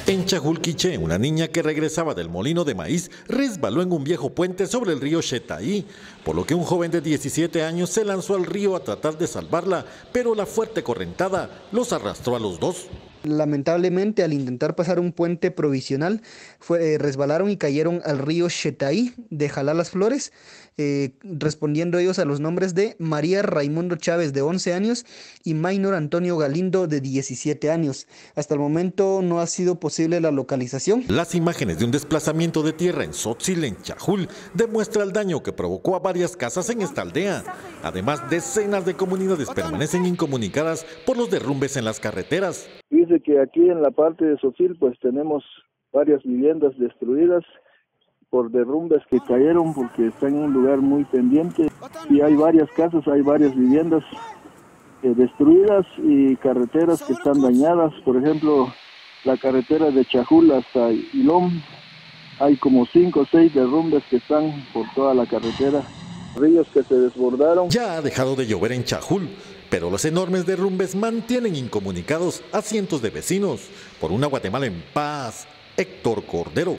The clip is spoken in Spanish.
En Chajulquiché, una niña que regresaba del molino de maíz resbaló en un viejo puente sobre el río Xetaí, por lo que un joven de 17 años se lanzó al río a tratar de salvarla, pero la fuerte correntada los arrastró a los dos. Lamentablemente, al intentar pasar un puente provisional, resbalaron y cayeron al río Xetaí de Jalá Las Flores, respondiendo ellos a los nombres de María Raimundo Chávez, de 11 años, y Maynor Antonio Galindo, de 17 años. Hasta el momento no ha sido posible la localización. Las imágenes de un desplazamiento de tierra en Tzotzil, en Chajul, demuestra el daño que provocó a varias casas en esta aldea. Además, decenas de comunidades permanecen incomunicadas por los derrumbes en las carreteras. Dice que aquí en la parte de Tzotzil pues tenemos varias viviendas destruidas por derrumbes que cayeron porque están en un lugar muy pendiente y hay varias casas, hay varias viviendas destruidas y carreteras que están dañadas. Por ejemplo, la carretera de Chajul hasta Ilom, hay como 5 o 6 derrumbes que están por toda la carretera, ríos que se desbordaron. Ya ha dejado de llover en Chajul, pero los enormes derrumbes mantienen incomunicados a cientos de vecinos. Por una Guatemala en paz, Héctor Cordero.